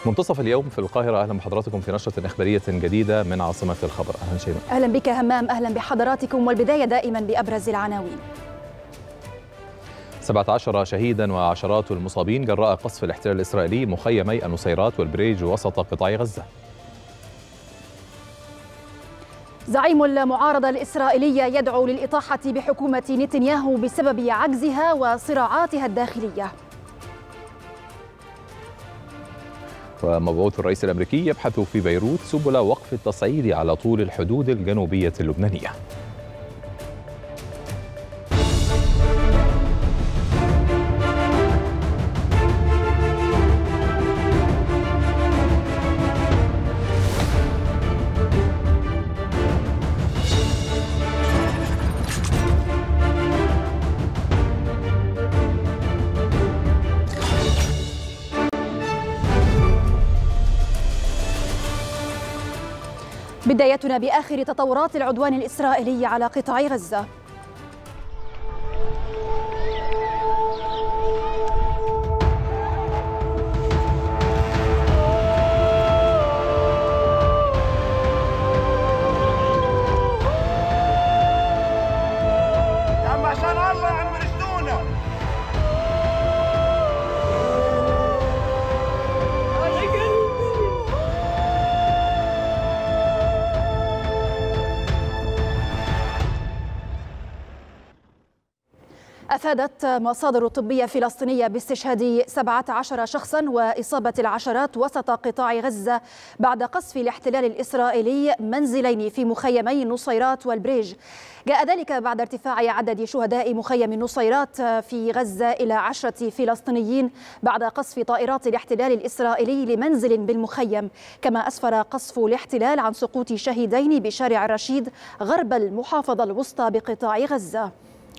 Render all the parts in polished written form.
منتصف اليوم في القاهرة. أهلا بحضراتكم في نشرة إخبارية جديدة من عاصمة الخبر. أهلا شيماء. أهلا بك همام. أهلا بحضراتكم، والبداية دائما بأبرز العناوين. 17 شهيدا وعشرات المصابين جراء قصف الاحتلال الإسرائيلي مخيمي النصيرات والبريج وسط قطاع غزة. زعيم المعارضة الإسرائيلية يدعو للإطاحة بحكومة نتنياهو بسبب عجزها وصراعاتها الداخلية. ومبعوث الرئيس الأمريكي يبحث في بيروت سبل وقف التصعيد على طول الحدود الجنوبية اللبنانية. بدايتنا بآخر تطورات العدوان الإسرائيلي على قطاع غزة. أفادت مصادر طبية فلسطينية باستشهاد 17 شخصا وإصابة العشرات وسط قطاع غزة بعد قصف الاحتلال الإسرائيلي منزلين في مخيمي النصيرات والبريج. جاء ذلك بعد ارتفاع عدد شهداء مخيم النصيرات في غزة إلى 10 فلسطينيين بعد قصف طائرات الاحتلال الإسرائيلي لمنزل بالمخيم. كما أسفر قصف الاحتلال عن سقوط شهيدين بشارع الرشيد غرب المحافظة الوسطى بقطاع غزة.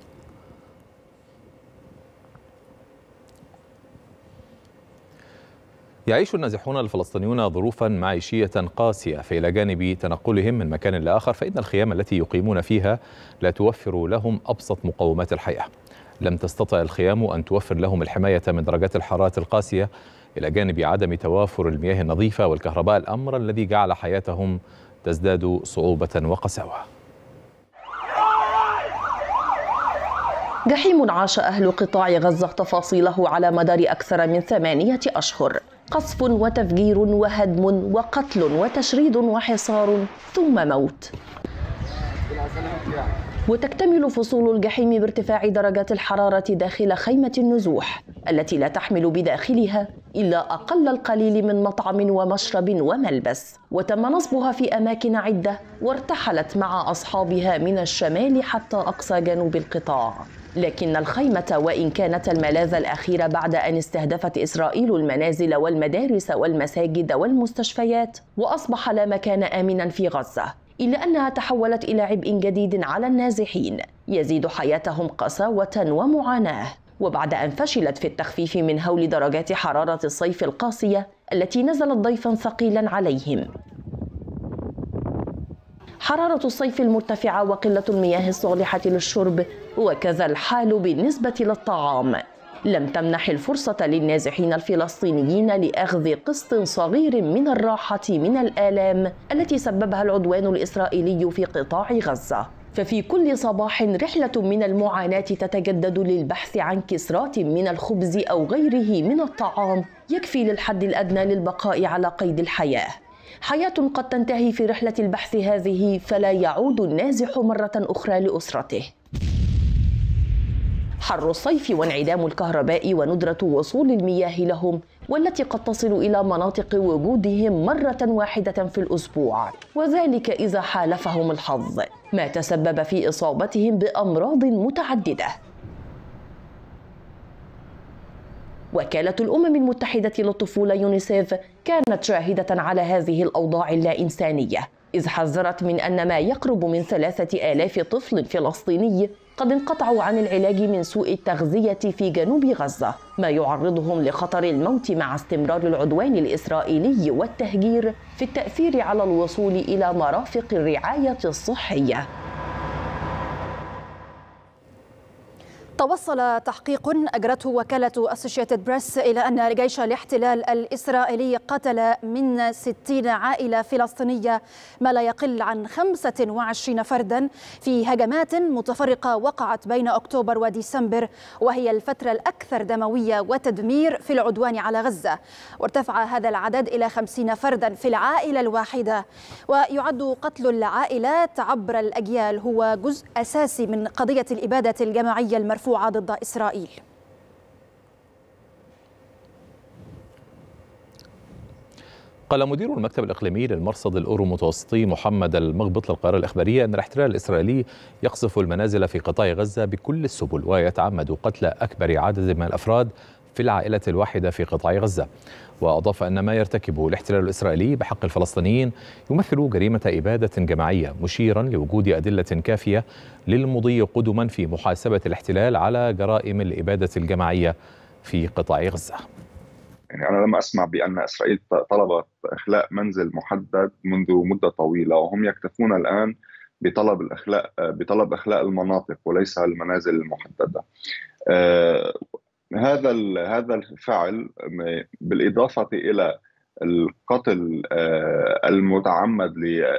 يعيش النازحون الفلسطينيون ظروفا معيشية قاسية، فإلى جانب تنقلهم من مكان لآخر فإن الخيام التي يقيمون فيها لا توفر لهم أبسط مقومات الحياة. لم تستطع الخيام أن توفر لهم الحماية من درجات الحرارة القاسية، إلى جانب عدم توافر المياه النظيفة والكهرباء، الأمر الذي جعل حياتهم تزداد صعوبة وقساوة. جحيم عاش أهل قطاع غزة تفاصيله على مدار أكثر من 8 أشهر. قصف وتفجير وهدم وقتل وتشريد وحصار ثم موت. وتكتمل فصول الجحيم بارتفاع درجات الحرارة داخل خيمة النزوح التي لا تحمل بداخلها إلا أقل القليل من مطعم ومشرب وملبس. وتم نصبها في أماكن عدة وارتحلت مع أصحابها من الشمال حتى أقصى جنوب القطاع. لكن الخيمة وإن كانت الملاذ الأخير بعد أن استهدفت إسرائيل المنازل والمدارس والمساجد والمستشفيات وأصبح لا مكان آمنا في غزة، إلا أنها تحولت إلى عبء جديد على النازحين يزيد حياتهم قساوة ومعاناة. وبعد أن فشلت في التخفيف من هول درجات حرارة الصيف القاسية التي نزلت ضيفا ثقيلا عليهم، حرارة الصيف المرتفعة وقلة المياه الصالحة للشرب وكذا الحال بالنسبة للطعام لم تمنح الفرصة للنازحين الفلسطينيين لأخذ قسط صغير من الراحة من الآلام التي سببها العدوان الإسرائيلي في قطاع غزة. ففي كل صباح رحلة من المعاناة تتجدد للبحث عن كسرات من الخبز أو غيره من الطعام يكفي للحد الأدنى للبقاء على قيد الحياة. حياة قد تنتهي في رحلة البحث هذه، فلا يعود النازح مرة أخرى لأسرته. حر الصيف وانعدام الكهرباء وندرة وصول المياه لهم، والتي قد تصل إلى مناطق وجودهم مرة واحدة في الأسبوع، وذلك إذا حالفهم الحظ، ما تسبب في إصابتهم بأمراض متعددة. وكالة الأمم المتحدة للطفولة يونيسيف كانت شاهدة على هذه الأوضاع اللا إنسانية، إذ حذرت من أن ما يقرب من 3000 طفل فلسطيني قد انقطعوا عن العلاج من سوء التغذية في جنوب غزة، ما يعرضهم لخطر الموت مع استمرار العدوان الإسرائيلي والتهجير في التأثير على الوصول إلى مرافق الرعاية الصحية. توصل تحقيق أجرته وكالة أسوشيتد بريس إلى أن جيش الاحتلال الإسرائيلي قتل من 60 عائلة فلسطينية ما لا يقل عن 25 فردا في هجمات متفرقة وقعت بين أكتوبر وديسمبر، وهي الفترة الأكثر دموية وتدمير في العدوان على غزة، وارتفع هذا العدد إلى 50 فردا في العائلة الواحدة. ويعد قتل العائلات عبر الأجيال هو جزء أساسي من قضية الإبادة الجماعية المرفوعة ضد إسرائيل. قال مدير المكتب الإقليمي للمرصد الأورو متوسطي محمد المغبط للقاهرة الإخبارية أن الاحتلال الإسرائيلي يقصف المنازل في قطاع غزة بكل السبل ويتعمد قتل أكبر عدد من الأفراد في العائلة الواحدة في قطاع غزة. وأضاف أن ما يرتكبه الاحتلال الإسرائيلي بحق الفلسطينيين يمثل جريمة إبادة جماعية، مشيرا لوجود أدلة كافية للمضي قدما في محاسبة الاحتلال على جرائم الإبادة الجماعية في قطاع غزة. يعني أنا لم أسمع بأن إسرائيل طلبت إخلاء منزل محدد منذ مدة طويلة، وهم يكتفون الآن بطلب إخلاء المناطق وليس المنازل المحددة. هذا الفعل بالإضافة إلى القتل المتعمد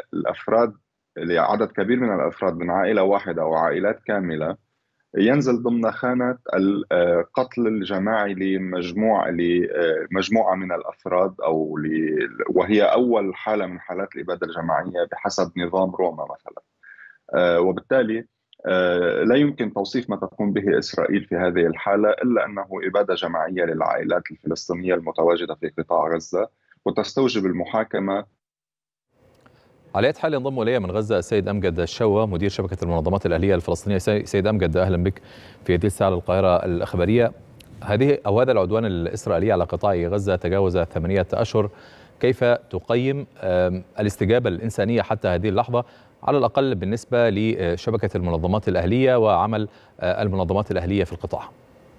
لعدد كبير من الأفراد من عائلة واحدة أو عائلات كاملة ينزل ضمن خانة القتل الجماعي لمجموعة من الأفراد وهي أول حالة من حالات الإبادة الجماعية بحسب نظام روما مثلا. وبالتالي لا يمكن توصيف ما تقوم به إسرائيل في هذه الحالة إلا أنه إبادة جماعية للعائلات الفلسطينية المتواجدة في قطاع غزة، وتستوجب المحاكمة. على أي حال ينضم إلي من غزة السيد أمجد الشوا مدير شبكة المنظمات الأهلية الفلسطينية. سيد أمجد، أهلا بك في هذه الساعة للقاهرة الإخبارية. هذا العدوان الإسرائيلي على قطاع غزة تجاوز 8 أشهر، كيف تقيم الاستجابة الإنسانية حتى هذه اللحظة على الأقل بالنسبة لشبكة المنظمات الأهلية وعمل المنظمات الأهلية في القطاع؟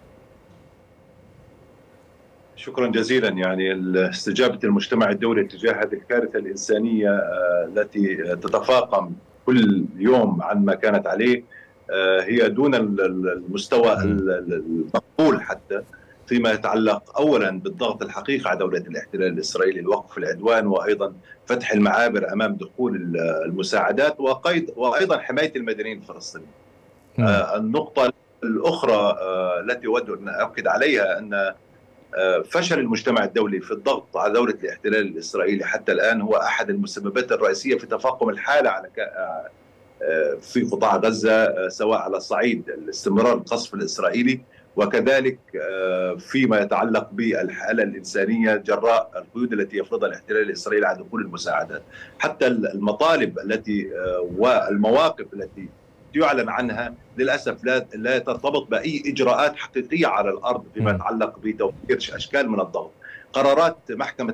شكرا جزيلا. يعني استجابة المجتمع الدولي تجاه هذه الكارثة الإنسانية التي تتفاقم كل يوم عن ما كانت عليه هي دون المستوى المقبول، حتى فيما يتعلق أولا بالضغط الحقيقي على دولة الاحتلال الإسرائيلي لوقف العدوان، وأيضا فتح المعابر أمام دخول المساعدات، وأيضا حماية المدنيين الفلسطينيين. النقطة الأخرى التي أود أن أؤكد عليها أن فشل المجتمع الدولي في الضغط على دولة الاحتلال الإسرائيلي حتى الآن هو أحد المسببات الرئيسية في تفاقم الحالة في قطاع غزة، سواء على صعيد الاستمرار القصف الإسرائيلي وكذلك فيما يتعلق بالحالة الإنسانية جراء القيود التي يفرضها الاحتلال الإسرائيلي على دخول المساعدات. حتى المطالب التي والمواقف التي يعلن عنها للأسف لا ترتبط بأي إجراءات حقيقية على الأرض فيما يتعلق بتوفير أشكال من الضغط. قرارات محكمة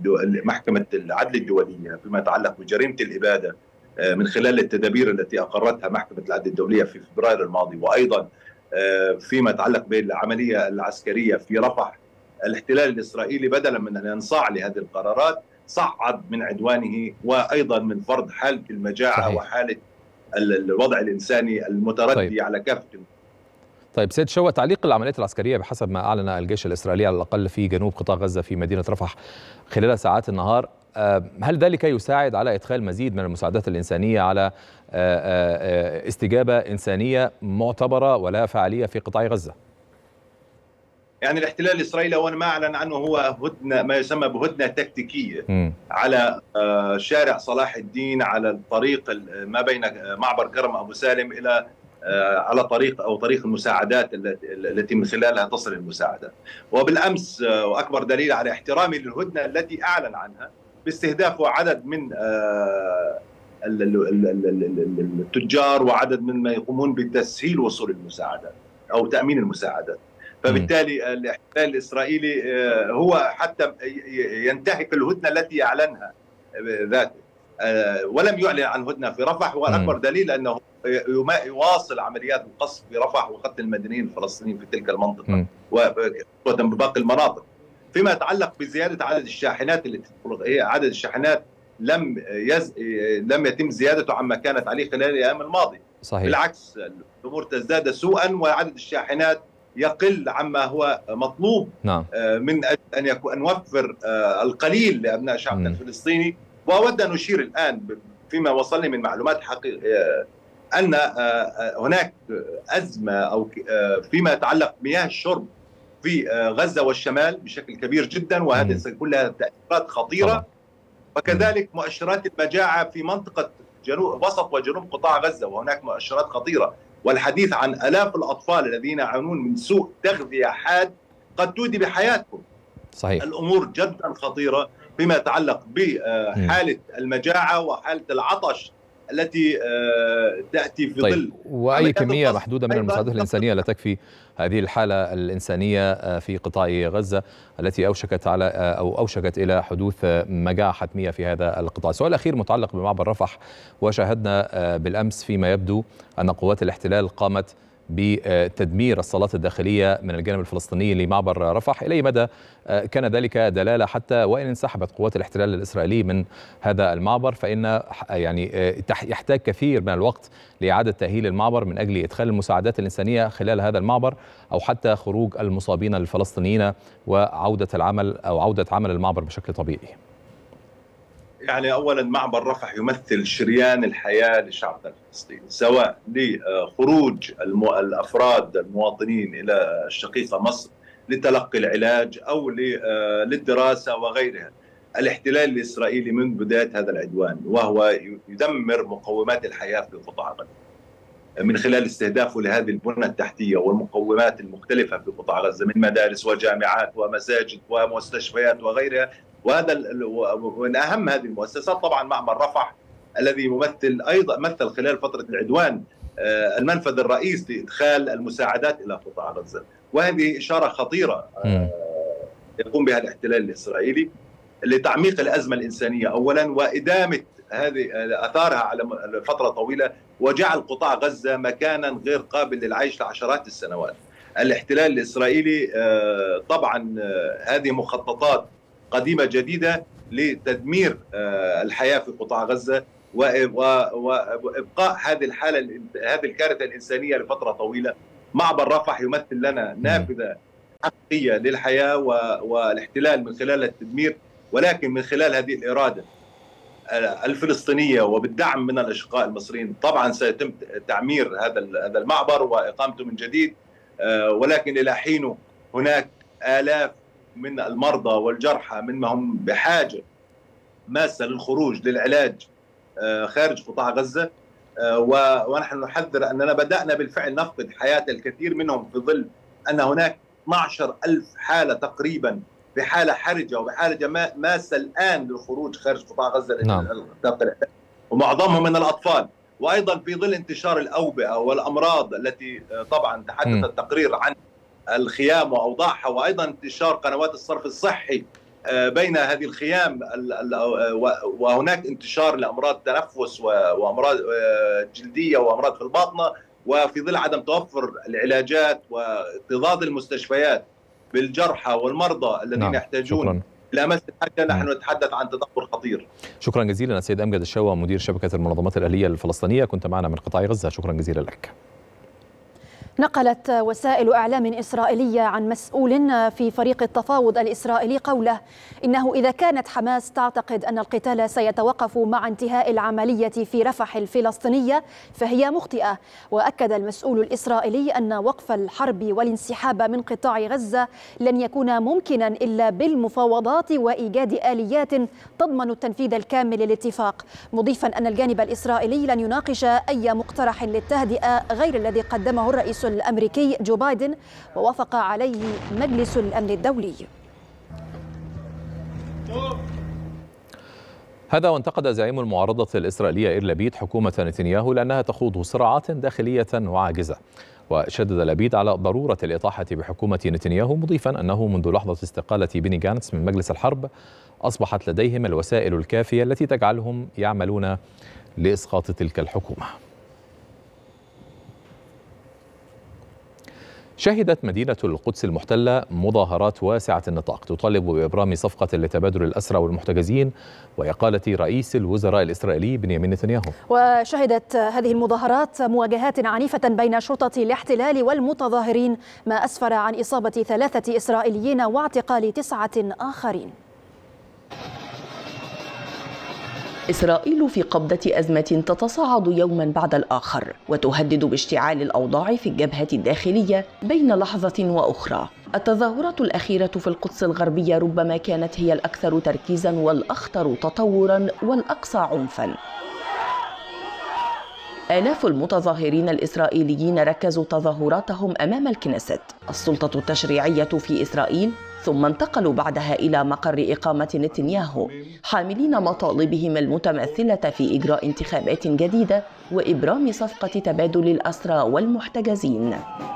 العدل الدولية فيما يتعلق بجريمة الإبادة من خلال التدابير التي أقرتها محكمة العدل الدولية في فبراير الماضي، وأيضا فيما يتعلق بالعملية العسكرية في رفح، الاحتلال الإسرائيلي بدلا من أن ينصاع لهذه القرارات صعد من عدوانه وأيضا من فرض حالة المجاعة صحيح. وحالة الوضع الإنساني المتردي طيب. على كافة. طيب سيد شوا، تعليق العمليات العسكرية بحسب ما أعلن الجيش الإسرائيلي على الأقل في جنوب قطاع غزة في مدينة رفح خلال ساعات النهار، هل ذلك يساعد على إدخال مزيد من المساعدات الإنسانية على استجابة إنسانية معتبرة ولا فعالية في قطاع غزة؟ يعني الاحتلال الإسرائيلي أولا ما أعلن عنه هو هدنة، ما يسمى بهدنة تكتيكية على شارع صلاح الدين، على الطريق ما بين معبر كرم أبو سالم إلى على طريق المساعدات التي من خلالها تصل المساعدات. وبالأمس وأكبر دليل على احترامي للهدنة التي أعلن عنها باستهداف عدد من التجار وعدد من يقومون بتسهيل وصول المساعدات أو تأمين المساعدات. فبالتالي الاحتلال الإسرائيلي هو حتى ينتهك الهدنة التي أعلنها ذاته، ولم يعلن عن هدنة في رفح، والأكبر دليل أنه يواصل عمليات القصف في رفح وقتل المدنيين الفلسطينيين في تلك المنطقة وباقي المناطق. فيما يتعلق بزيادة عدد الشاحنات عدد الشاحنات لم يتم زيادته عما كانت عليه خلال الأيام الماضية. صحيح. بالعكس الأمور تزداد سوءا وعدد الشاحنات يقل عما هو مطلوب. نعم. من أجل أن نوفر القليل لأبناء شعبنا الفلسطيني. وأود أن أشير الآن فيما وصلني من معلومات أن هناك أزمة أو فيما يتعلق بمياه الشرب في غزة والشمال بشكل كبير جدا، وهذه كلها تأثيرات خطيرة. وكذلك مؤشرات المجاعة في منطقة وسط وجنوب قطاع غزة، وهناك مؤشرات خطيرة، والحديث عن آلاف الأطفال الذين يعانون من سوء تغذية حاد قد تودي بحياتهم. صحيح. الأمور جدا خطيرة فيما يتعلق بحالة المجاعة وحالة العطش التي تأتي في ظل وأي كمية محدودة من المساعدات الإنسانية لا تكفي هذه الحالة الإنسانية في قطاع غزة التي أوشكت إلى حدوث مجاعة حتمية في هذا القطاع. السؤال الأخير متعلق بمعبر رفح، وشاهدنا بالأمس فيما يبدو أن قوات الاحتلال قامت بتدمير الصالات الداخلية من الجانب الفلسطيني لمعبر رفح. إلى أي مدى كان ذلك دلالة حتى وإن انسحبت قوات الاحتلال الإسرائيلي من هذا المعبر، فإن يعني يحتاج كثير من الوقت لإعادة تأهيل المعبر من أجل إدخال المساعدات الإنسانية خلال هذا المعبر، أو حتى خروج المصابين الفلسطينيين وعودة العمل أو عودة عمل المعبر بشكل طبيعي؟ يعني أولا معبر رفح يمثل شريان الحياة لشعبنا الفلسطيني، سواء لخروج الأفراد المواطنين إلى الشقيقة مصر لتلقي العلاج أو للدراسة وغيرها. الاحتلال الإسرائيلي من بداية هذا العدوان وهو يدمر مقومات الحياة في قطاع غزة من خلال استهدافه لهذه البنى التحتية والمقومات المختلفة في قطاع غزة من مدارس وجامعات ومساجد ومستشفيات وغيرها. وهذا من أهم هذه المؤسسات طبعا معبر رفح الذي مثل خلال فترة العدوان المنفذ الرئيسي لإدخال المساعدات إلى قطاع غزة، وهذه إشارة خطيرة يقوم بها الاحتلال الإسرائيلي لتعميق الأزمة الإنسانية أولا، وإدامة هذه أثارها على فترة طويلة، وجعل قطاع غزة مكانا غير قابل للعيش لعشرات السنوات. الاحتلال الإسرائيلي طبعا هذه مخططات قديمة جديدة لتدمير الحياة في قطاع غزة وإبقاء هذه الكارثة الإنسانية لفترة طويلة. معبر رفح يمثل لنا نافذة حقيقية للحياة والاحتلال من خلال التدمير، ولكن من خلال هذه الإرادة الفلسطينية وبالدعم من الأشقاء المصريين طبعا سيتم تعمير هذا المعبر وإقامته من جديد. ولكن إلى حين هناك آلاف من المرضى والجرحى ممن هم بحاجة ماسة للخروج للعلاج خارج قطاع غزة، ونحن نحذر أننا بدأنا بالفعل نفقد حياة الكثير منهم في ظل أن هناك 12,000 حالة تقريبا بحالة حرجة وبحالة ماسة الآن للخروج خارج قطاع غزة. نعم. ومعظمهم من الأطفال، وأيضا في ظل انتشار الأوبئة والأمراض التي طبعا تحدث التقرير عن الخيام وأوضاعها، وأيضا انتشار قنوات الصرف الصحي بين هذه الخيام، وهناك انتشار لأمراض تنفس وأمراض جلدية وأمراض في الباطنة، وفي ظل عدم توفر العلاجات واكتظاظ المستشفيات بالجرحى والمرضى الذين يحتاجون إلى أمس الحاجة، نحن نتحدث عن تدهور خطير. شكرا جزيلا السيد أمجد الشوا، مدير شبكة المنظمات الأهلية الفلسطينية، كنت معنا من قطاع غزة. شكرا جزيلا لك. نقلت وسائل إعلام إسرائيلية عن مسؤول في فريق التفاوض الإسرائيلي قوله إنه إذا كانت حماس تعتقد أن القتال سيتوقف مع انتهاء العملية في رفح الفلسطينية فهي مخطئة. وأكد المسؤول الإسرائيلي أن وقف الحرب والانسحاب من قطاع غزة لن يكون ممكنا إلا بالمفاوضات وإيجاد آليات تضمن التنفيذ الكامل للاتفاق، مضيفا أن الجانب الإسرائيلي لن يناقش أي مقترح للتهدئة غير الذي قدمه الرئيس الأمريكي جو بايدن ووافق عليه مجلس الأمن الدولي. هذا وانتقد زعيم المعارضة الإسرائيلية إير لبيد حكومة نتنياهو لأنها تخوض صراعات داخلية وعاجزة، وشدد لبيد على ضرورة الإطاحة بحكومة نتنياهو، مضيفا أنه منذ لحظة استقالة بيني جانتس من مجلس الحرب أصبحت لديهم الوسائل الكافية التي تجعلهم يعملون لإسقاط تلك الحكومة. شهدت مدينة القدس المحتلة مظاهرات واسعة النطاق تطالب بإبرام صفقة لتبادل الأسرى والمحتجزين وإقالة رئيس الوزراء الإسرائيلي بنيامين نتنياهو. وشهدت هذه المظاهرات مواجهات عنيفة بين شرطة الاحتلال والمتظاهرين، ما أسفر عن إصابة 3 إسرائيليين واعتقال 9 آخرين. إسرائيل في قبضة أزمة تتصاعد يوما بعد الآخر وتهدد باشتعال الأوضاع في الجبهة الداخلية بين لحظة وأخرى. التظاهرات الأخيرة في القدس الغربية ربما كانت هي الأكثر تركيزا والأخطر تطورا والأقصى عنفا. آلاف المتظاهرين الإسرائيليين ركزوا تظاهراتهم أمام الكنيست، السلطة التشريعية في إسرائيل، ثم انتقلوا بعدها إلى مقر إقامة نتنياهو حاملين مطالبهم المتمثلة في إجراء انتخابات جديدة وإبرام صفقة تبادل الأسرى والمحتجزين.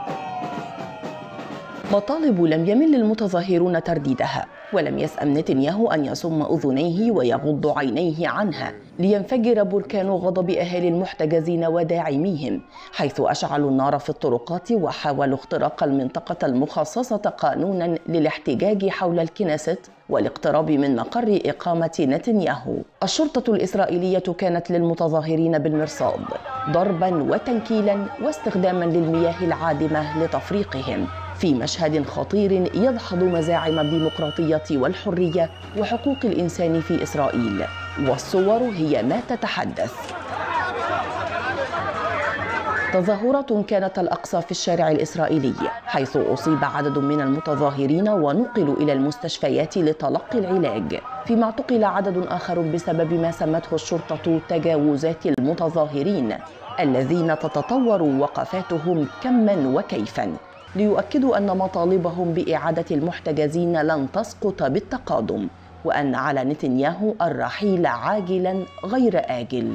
مطالب لم يمل المتظاهرون ترديدها، ولم يسأم نتنياهو أن يصم أذنيه ويغض عينيه عنها لينفجر بركان غضب أهالي المحتجزين وداعميهم، حيث أشعلوا النار في الطرقات وحاولوا اختراق المنطقة المخصصة قانونا للاحتجاج حول الكنيست والاقتراب من مقر إقامة نتنياهو. الشرطة الإسرائيلية كانت للمتظاهرين بالمرصاد، ضربا وتنكيلا واستخداما للمياه العادمة لتفريقهم، في مشهد خطير يدحض مزاعم الديمقراطية والحرية وحقوق الإنسان في إسرائيل، والصور هي ما تتحدث. تظاهرات كانت الأقصى في الشارع الإسرائيلي، حيث أصيب عدد من المتظاهرين ونقلوا إلى المستشفيات لتلقي العلاج، فيما اعتقل عدد آخر بسبب ما سمته الشرطة تجاوزات المتظاهرين الذين تتطور وقفاتهم كما وكيفا ليؤكدوا أن مطالبهم بإعادة المحتجزين لن تسقط بالتقادم، وأن على نتنياهو الرحيل عاجلا غير آجل.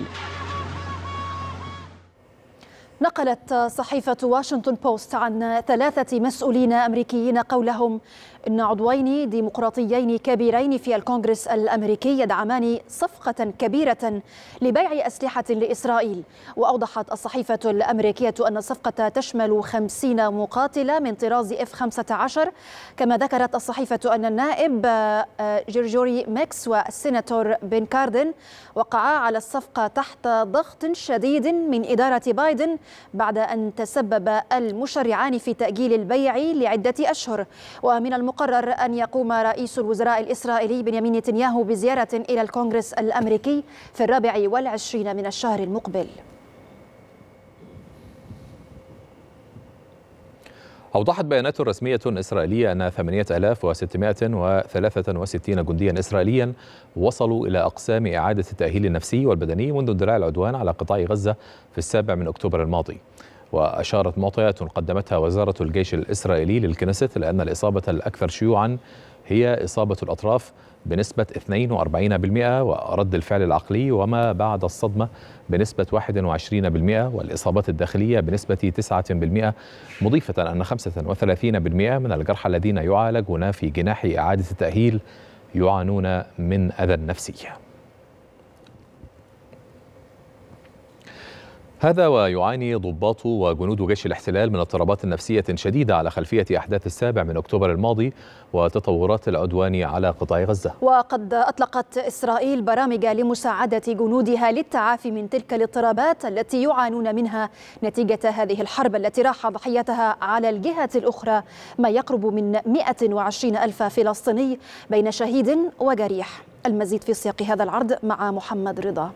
نقلت صحيفة واشنطن بوست عن 3 مسؤولين أمريكيين قولهم إن عضوين ديمقراطيين كبيرين في الكونغرس الأمريكي يدعمان صفقة كبيرة لبيع أسلحة لإسرائيل. وأوضحت الصحيفة الأمريكية أن الصفقة تشمل 50 مقاتلة من طراز F-15. كما ذكرت الصحيفة أن النائب جيرجوري ميكس والسيناتور بن كاردن وقعا على الصفقة تحت ضغط شديد من إدارة بايدن بعد أن تسبب المشرعان في تأجيل البيع لعدة أشهر. ومن المقرر أن يقوم رئيس الوزراء الإسرائيلي بنيامين نتنياهو بزيارة إلى الكونغرس الأمريكي في 24 من الشهر المقبل. أوضحت بيانات رسمية إسرائيلية أن 8663 جنديا إسرائيليا وصلوا إلى أقسام إعادة التأهيل النفسي والبدني منذ اندلاع العدوان على قطاع غزة في 7 أكتوبر الماضي. وأشارت معطيات قدمتها وزارة الجيش الإسرائيلي للكنيست لأن الإصابة الأكثر شيوعا هي إصابة الأطراف بنسبة 42%، ورد الفعل العقلي وما بعد الصدمة بنسبة 21%، والإصابات الداخلية بنسبة 9%، مضيفة أن 35% من الجرحى الذين يعالجون في جناح إعادة التأهيل يعانون من أذى نفسي. هذا ويعاني ضباط وجنود جيش الاحتلال من اضطرابات نفسية شديدة على خلفية أحداث 7 أكتوبر الماضي وتطورات العدوان على قطاع غزة. وقد أطلقت إسرائيل برامج لمساعدة جنودها للتعافي من تلك الاضطرابات التي يعانون منها نتيجة هذه الحرب التي راح ضحيتها على الجهة الأخرى ما يقرب من 120 ألف فلسطيني بين شهيد وجريح. المزيد في سياق هذا العرض مع محمد رضا.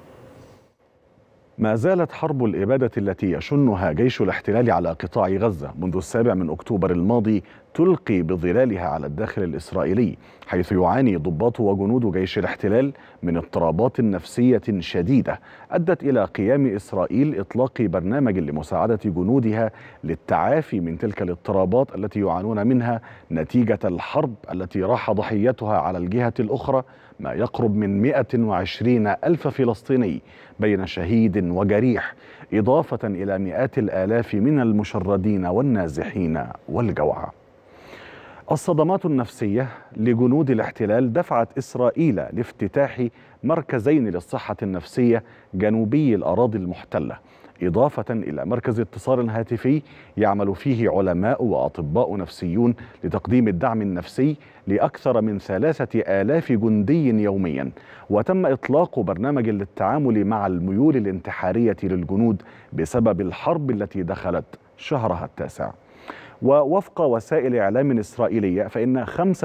ما زالت حرب الإبادة التي يشنها جيش الاحتلال على قطاع غزة منذ 7 أكتوبر الماضي تلقي بظلالها على الداخل الإسرائيلي، حيث يعاني ضباط وجنود جيش الاحتلال من اضطرابات نفسية شديدة أدت إلى قيام إسرائيل إطلاق برنامج لمساعدة جنودها للتعافي من تلك الاضطرابات التي يعانون منها نتيجة الحرب التي راح ضحيتها على الجهة الأخرى ما يقرب من 120 ألف فلسطيني بين شهيد وجريح، إضافة إلى مئات الآلاف من المشردين والنازحين والجوعى. الصدمات النفسية لجنود الاحتلال دفعت إسرائيل لافتتاح مركزين للصحة النفسية جنوبي الأراضي المحتلة، إضافة إلى مركز اتصال هاتفي يعمل فيه علماء وأطباء نفسيون لتقديم الدعم النفسي لأكثر من 3000 جندي يوميا. وتم إطلاق برنامج للتعامل مع الميول الانتحارية للجنود بسبب الحرب التي دخلت شهرها التاسع. ووفق وسائل إعلام إسرائيلية فإن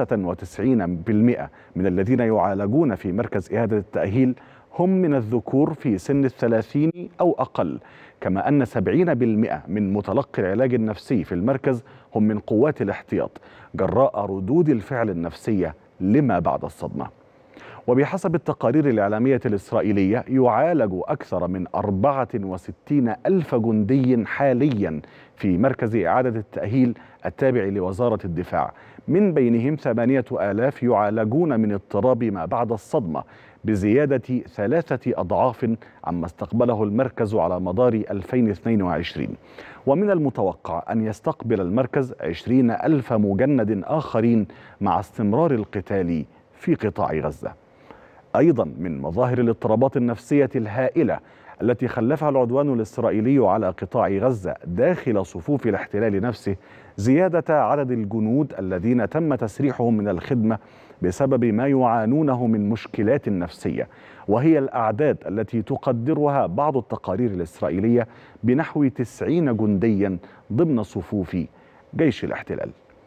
95% من الذين يعالجون في مركز إعادة التأهيل هم من الذكور في سن 30 أو أقل، كما أن 70% من متلقي العلاج النفسي في المركز هم من قوات الاحتياط جراء ردود الفعل النفسية لما بعد الصدمة. وبحسب التقارير الإعلامية الإسرائيلية يعالج أكثر من 64 ألف جندي حاليا في مركز إعادة التأهيل التابع لوزارة الدفاع، من بينهم 8000 يعالجون من اضطراب ما بعد الصدمة بزيادة 3 أضعاف عما استقبله المركز على مدار 2022. ومن المتوقع أن يستقبل المركز 20 ألف مجند آخرين مع استمرار القتال في قطاع غزة. أيضا من مظاهر الاضطرابات النفسية الهائلة التي خلفها العدوان الإسرائيلي على قطاع غزة داخل صفوف الاحتلال نفسه زيادة عدد الجنود الذين تم تسريحهم من الخدمة بسبب ما يعانونه من مشكلات نفسية، وهي الأعداد التي تقدرها بعض التقارير الإسرائيلية بنحو 90 جنديا ضمن صفوف جيش الاحتلال.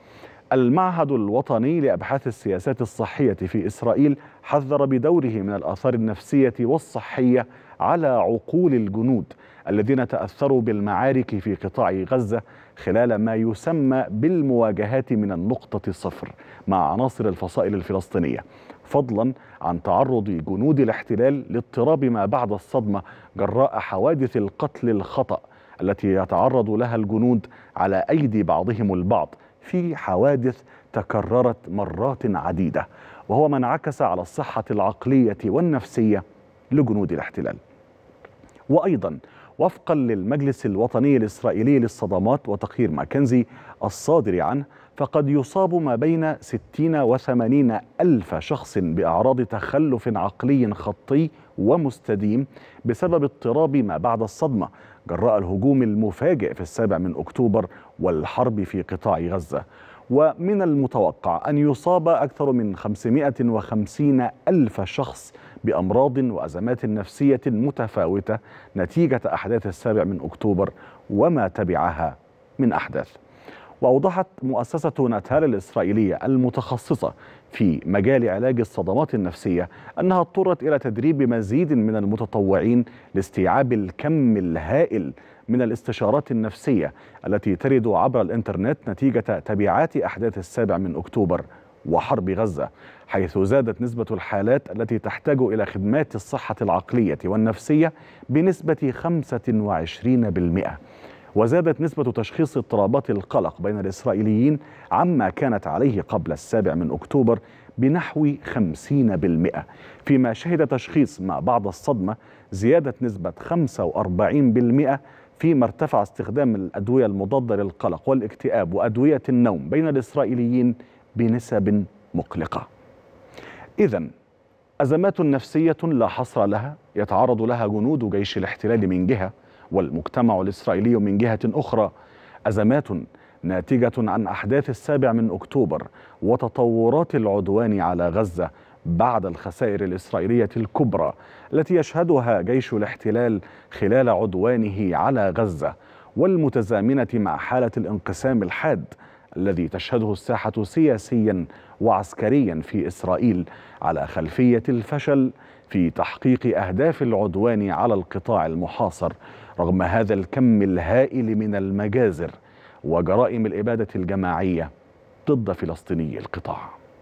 المعهد الوطني لأبحاث السياسات الصحية في إسرائيل حذر بدوره من الآثار النفسية والصحية على عقول الجنود الذين تأثروا بالمعارك في قطاع غزة خلال ما يسمى بالمواجهات من النقطة صفر مع عناصر الفصائل الفلسطينية، فضلا عن تعرض جنود الاحتلال لاضطراب ما بعد الصدمة جراء حوادث القتل الخطأ التي يتعرض لها الجنود على أيدي بعضهم البعض في حوادث تكررت مرات عديدة، وهو ما انعكس على الصحة العقلية والنفسية لجنود الاحتلال. وأيضا وفقا للمجلس الوطني الإسرائيلي للصدمات وتقرير ماكنزي الصادر عنه، فقد يصاب ما بين 60 و80 ألف شخص بأعراض تخلف عقلي خطي ومستديم بسبب اضطراب ما بعد الصدمة جراء الهجوم المفاجئ في 7 أكتوبر والحرب في قطاع غزة. ومن المتوقع أن يصاب أكثر من 550 ألف شخص بأمراض وأزمات نفسية متفاوتة نتيجة أحداث 7 أكتوبر وما تبعها من أحداث. وأوضحت مؤسسة ناتال الإسرائيلية المتخصصة في مجال علاج الصدمات النفسية أنها اضطرت إلى تدريب مزيد من المتطوعين لاستيعاب الكم الهائل من الاستشارات النفسية التي ترد عبر الإنترنت نتيجة تبعات أحداث 7 أكتوبر وحرب غزة، حيث زادت نسبة الحالات التي تحتاج إلى خدمات الصحة العقلية والنفسية بنسبة 25%. وزادت نسبة تشخيص اضطرابات القلق بين الإسرائيليين عما كانت عليه قبل 7 أكتوبر بنحو 50%، فيما شهد تشخيص ما بعد الصدمة زيادة نسبة 45%، فيما ارتفع استخدام الأدوية المضادة للقلق والاكتئاب وأدوية النوم بين الإسرائيليين بنسب مقلقة. إذن أزمات نفسية لا حصر لها يتعرض لها جنود جيش الاحتلال من جهة والمجتمع الإسرائيلي من جهة أخرى، أزمات ناتجة عن أحداث 7 أكتوبر وتطورات العدوان على غزة بعد الخسائر الإسرائيلية الكبرى التي يشهدها جيش الاحتلال خلال عدوانه على غزة، والمتزامنة مع حالة الانقسام الحاد الذي تشهده الساحة سياسيا وعسكريا في إسرائيل على خلفية الفشل في تحقيق أهداف العدوان على القطاع المحاصر رغم هذا الكم الهائل من المجازر وجرائم الإبادة الجماعية ضد فلسطيني القطاع.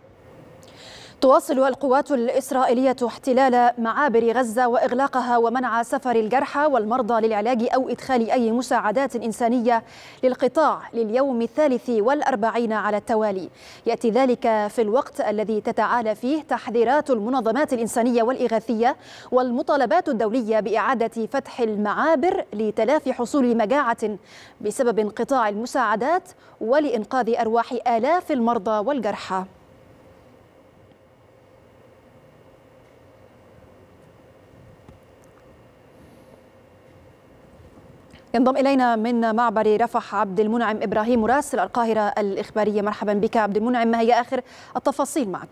تواصل القوات الإسرائيلية احتلال معابر غزة وإغلاقها ومنع سفر الجرحى والمرضى للعلاج أو إدخال أي مساعدات إنسانية للقطاع لليوم 43 على التوالي. يأتي ذلك في الوقت الذي تتعالى فيه تحذيرات المنظمات الإنسانية والإغاثية والمطالبات الدولية بإعادة فتح المعابر لتلافي حصول مجاعة بسبب انقطاع المساعدات ولإنقاذ أرواح آلاف المرضى والجرحى. ينضم إلينا من معبر رفح عبد المنعم إبراهيم مراسل القاهرة الإخبارية. مرحبا بك عبد المنعم، ما هي آخر التفاصيل معك؟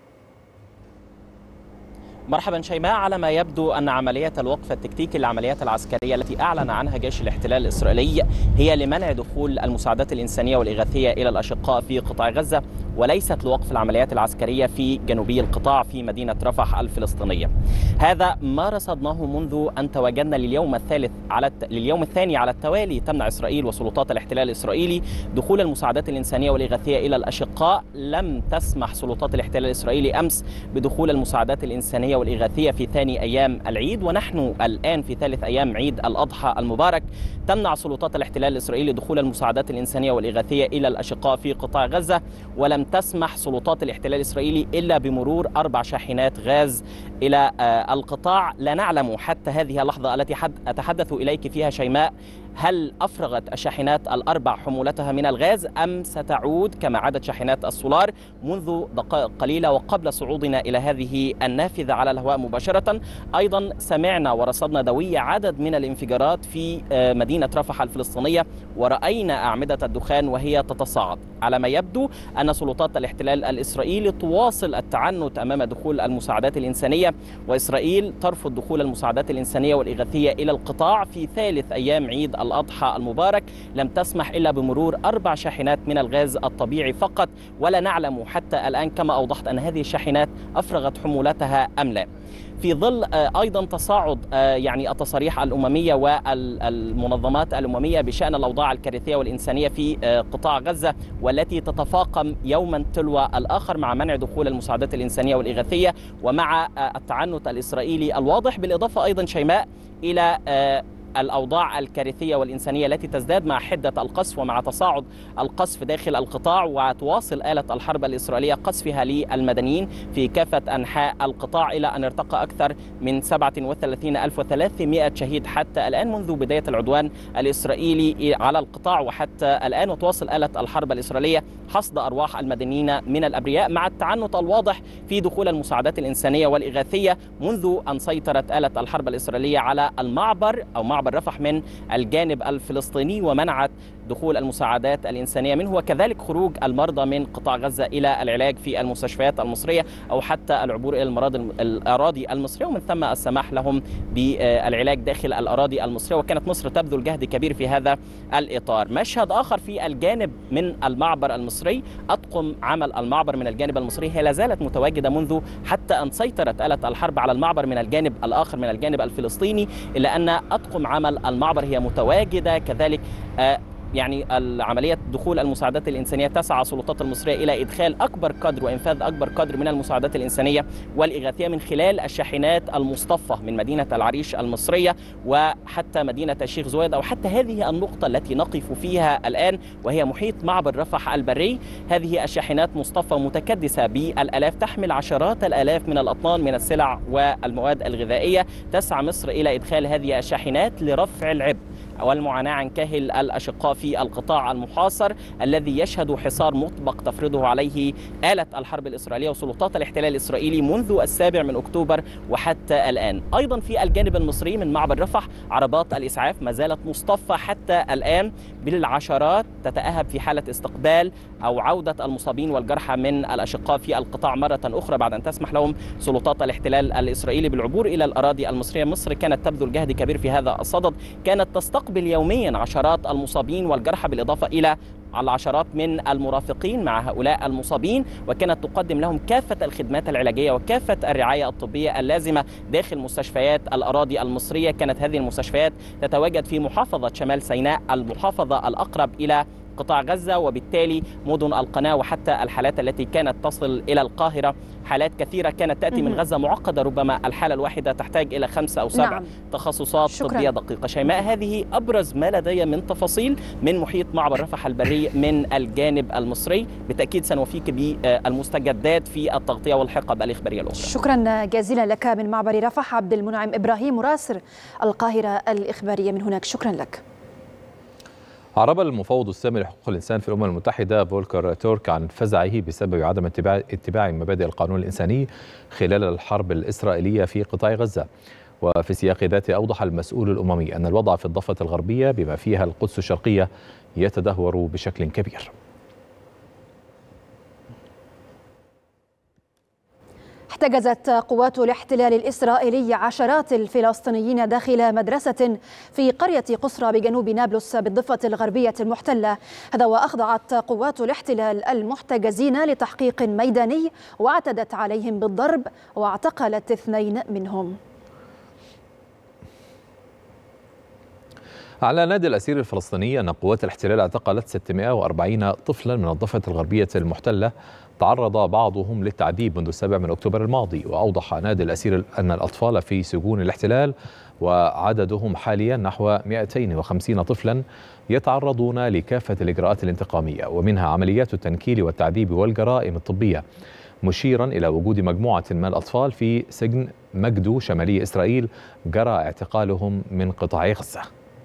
مرحبا شيماء. على ما يبدو أن عملية الوقف التكتيكي للعمليات العسكرية التي أعلن عنها جيش الاحتلال الإسرائيلي هي لمنع دخول المساعدات الإنسانية والإغاثية إلى الأشقاء في قطاع غزة، وليست لوقف العمليات العسكرية في جنوبي القطاع في مدينة رفح الفلسطينية. هذا ما رصدناه منذ أن تواجدنا لليوم الثاني على التوالي. تمنع إسرائيل وسلطات الاحتلال الإسرائيلي دخول المساعدات الإنسانية والإغاثية إلى الأشقاء. لم تسمح سلطات الاحتلال الإسرائيلي أمس بدخول المساعدات الإنسانية والإغاثية في ثاني أيام العيد، ونحن الآن في ثالث أيام عيد الأضحى المبارك. تمنع سلطات الاحتلال الإسرائيلي دخول المساعدات الإنسانية والإغاثية إلى الأشقاء في قطاع غزة، ولم تسمح سلطات الاحتلال الإسرائيلي إلا بمرور 4 شاحنات غاز إلى القطاع. لا نعلم حتى هذه اللحظة التي أتحدث إليك فيها شيماء هل أفرغت الشاحنات ال4 حمولتها من الغاز أم ستعود كما عادت شاحنات السولار منذ دقائق قليلة وقبل صعودنا إلى هذه النافذة على الهواء مباشرة. أيضا سمعنا ورصدنا دوية عدد من الانفجارات في مدينة رفح الفلسطينية، ورأينا أعمدة الدخان وهي تتصاعد. على ما يبدو أن سلطات الاحتلال الإسرائيلي تواصل التعنت أمام دخول المساعدات الإنسانية، وإسرائيل ترفض دخول المساعدات الإنسانية والإغاثية إلى القطاع في ثالث أيام عيد الأضحى المبارك. لم تسمح إلا بمرور 4 شاحنات من الغاز الطبيعي فقط، ولا نعلم حتى الآن كما أوضحت أن هذه الشاحنات أفرغت حمولتها أم لا. في ظل أيضا تصاعد التصاريح الأممية والمنظمات الأممية بشأن الأوضاع الكارثية والإنسانية في قطاع غزة، والتي تتفاقم يوما تلو الآخر مع منع دخول المساعدات الإنسانية والإغاثية ومع التعنت الإسرائيلي الواضح، بالإضافة أيضا شيماء إلى الأوضاع الكارثية والإنسانية التي تزداد مع حدة القصف ومع تصاعد القصف داخل القطاع، وتواصل آلة الحرب الإسرائيلية قصفها للمدنيين في كافة أنحاء القطاع إلى أن ارتقى أكثر من 37,300 شهيد حتى الآن منذ بداية العدوان الإسرائيلي على القطاع وحتى الآن. وتواصل آلة الحرب الإسرائيلية حصد أرواح المدنيين من الأبرياء مع التعنت الواضح في دخول المساعدات الإنسانية والإغاثية منذ أن سيطرت آلة الحرب الإسرائيلية على المعبر أو معبر رفح من الجانب الفلسطيني، ومنعت دخول المساعدات الإنسانية منه، وكذلك خروج المرضى من قطاع غزة إلى العلاج في المستشفيات المصرية أو حتى العبور إلى الأراضي المصرية، ومن ثم السماح لهم بالعلاج داخل الأراضي المصرية. وكانت مصر تبذل جهد كبير في هذا الإطار. مشهد آخر في الجانب من المعبر المصري، أطقم عمل المعبر من الجانب المصري هي لا زالت متواجدة منذ حتى أن سيطرت آلة الحرب على المعبر من الجانب الآخر من الجانب الفلسطيني، إلا أن أطقم عمل المعبر هي متواجدة كذلك. العملية دخول المساعدات الإنسانية تسعى السلطات المصرية إلى إدخال أكبر قدر وإنفاذ أكبر قدر من المساعدات الإنسانية والإغاثية من خلال الشاحنات المصطفى من مدينة العريش المصرية وحتى مدينة الشيخ زويد أو حتى هذه النقطة التي نقف فيها الآن وهي محيط معبر رفح البري. هذه الشاحنات مصطفى متكدسة بالآلاف، تحمل عشرات الآلاف من الأطنان من السلع والمواد الغذائية. تسعى مصر إلى إدخال هذه الشاحنات لرفع العبء والمعاناة عن كاهل الأشقاء في القطاع المحاصر الذي يشهد حصار مطبق تفرضه عليه آلة الحرب الإسرائيلية وسلطات الاحتلال الإسرائيلي منذ 7 أكتوبر وحتى الآن. أيضا في الجانب المصري من معبر رفح عربات الإسعاف ما زالت مصطفى حتى الآن بالعشرات، تتأهب في حالة استقبال أو عودة المصابين والجرحى من الأشقاء في القطاع مرة أخرى بعد أن تسمح لهم سلطات الاحتلال الإسرائيلي بالعبور إلى الأراضي المصرية. مصر كانت تبذل جهد كبير في هذا الصدد، كانت تستقبل يوميا عشرات المصابين والجرحى بالإضافة إلى العشرات من المرافقين مع هؤلاء المصابين، وكانت تقدم لهم كافة الخدمات العلاجية وكافة الرعاية الطبية اللازمة داخل مستشفيات الأراضي المصرية. كانت هذه المستشفيات تتواجد في محافظة شمال سيناء، المحافظة الأقرب إلى قطاع غزة، وبالتالي مدن القناة وحتى الحالات التي كانت تصل إلى القاهرة حالات كثيرة كانت تأتي من غزة معقدة، ربما الحالة الواحدة تحتاج إلى 5 أو 7 تخصصات طبية دقيقة. شيماء، هذه أبرز ما لدي من تفاصيل من محيط معبر رفح البري من الجانب المصري. بالتأكيد سنوفيك بالمستجدات في التغطية والحقب الإخبارية الأخرى. شكرا جزيلا لك من معبر رفح عبد المنعم إبراهيم مراسل القاهرة الإخبارية من هناك. شكرا لك. أعرب المفوض السامي لحقوق الإنسان في الأمم المتحدة فولكر تورك عن فزعه بسبب عدم اتباع مبادئ القانون الإنساني خلال الحرب الإسرائيلية في قطاع غزة. وفي سياق ذاته أوضح المسؤول الأممي أن الوضع في الضفة الغربية بما فيها القدس الشرقية يتدهور بشكل كبير. احتجزت قوات الاحتلال الإسرائيلي عشرات الفلسطينيين داخل مدرسة في قرية قصرى بجنوب نابلس بالضفة الغربية المحتلة. هذا وأخضعت قوات الاحتلال المحتجزين لتحقيق ميداني واعتدت عليهم بالضرب واعتقلت 2 منهم. على نادي الأسير الفلسطيني أن قوات الاحتلال اعتقلت 640 طفلا من الضفة الغربية المحتلة تعرض بعضهم للتعذيب منذ 7 أكتوبر الماضي. وأوضح نادي الأسير أن الأطفال في سجون الاحتلال وعددهم حاليا نحو 250 طفلا يتعرضون لكافة الإجراءات الانتقامية ومنها عمليات التنكيل والتعذيب والجرائم الطبية، مشيرا إلى وجود مجموعة من الأطفال في سجن مجدو شمالي إسرائيل جرى اعتقالهم من قطاع غزة.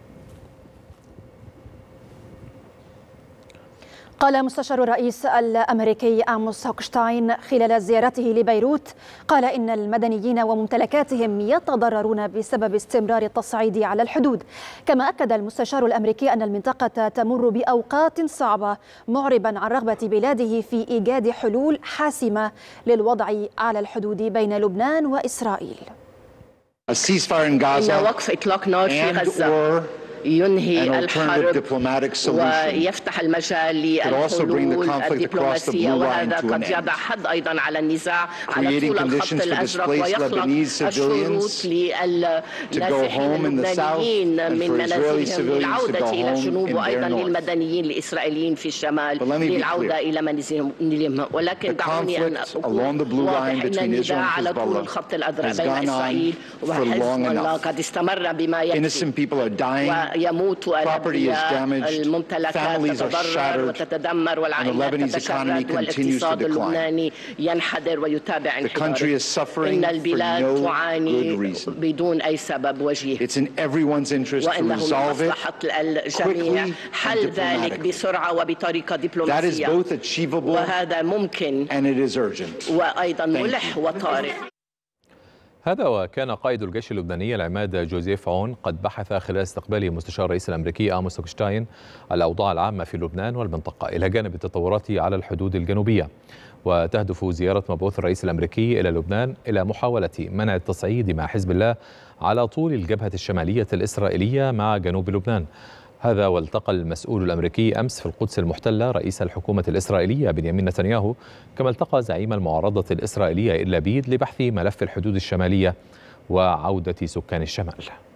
قال مستشار الرئيس الأمريكي آموس هوكشتاين خلال زيارته لبيروت، قال إن المدنيين وممتلكاتهم يتضررون بسبب استمرار التصعيد على الحدود. كما أكد المستشار الأمريكي أن المنطقة تمر بأوقات صعبة، معربا عن رغبة بلاده في إيجاد حلول حاسمة للوضع على الحدود بين لبنان وإسرائيل. إن وقف إطلاق نار في غزة ينهي الحرب ويفتح المجال للحلول الدبلوماسية، وهذا قد يضع حد أيضا على النزاع على طول الخط الأزرق ويخلق الشروط للنازحين اللبنانيين من منازلهم للعودة إلى الجنوب، وأيضا للمدنيين الإسرائيليين في الشمال للعودة إلى منازلهم. ولكن دعوني أن أقول واضح أن النزاع على طول الخط الأزرق بين إسرائيل وحزب الله قد استمر بما يكفي، يموت الأبرياء، الممتلكات تتضرر وتتدمر والعائلات تتشرد والاقتصاد اللبناني ينحدر ويتابع انحداره. إن البلاد تعاني بدون أي سبب وجيه، وإنه من مصلحة الجميع حل ذلك بسرعة وبطريقة دبلوماسية، وهذا ممكن وأيضا ملح وطارئ. هذا وكان قائد الجيش اللبناني العماد جوزيف عون قد بحث خلال استقباله مستشار الرئيس الأمريكي آموس هوكشتاين الأوضاع العامة في لبنان والمنطقة إلى جانب التطورات على الحدود الجنوبية. وتهدف زيارة مبعوث الرئيس الأمريكي إلى لبنان إلى محاولة منع التصعيد مع حزب الله على طول الجبهة الشمالية الإسرائيلية مع جنوب لبنان. هذا والتقى المسؤول الأمريكي أمس في القدس المحتلة رئيس الحكومة الإسرائيلية بنيامين نتنياهو، كما التقى زعيم المعارضة الإسرائيلية إير لبيد لبحث ملف الحدود الشمالية وعودة سكان الشمال.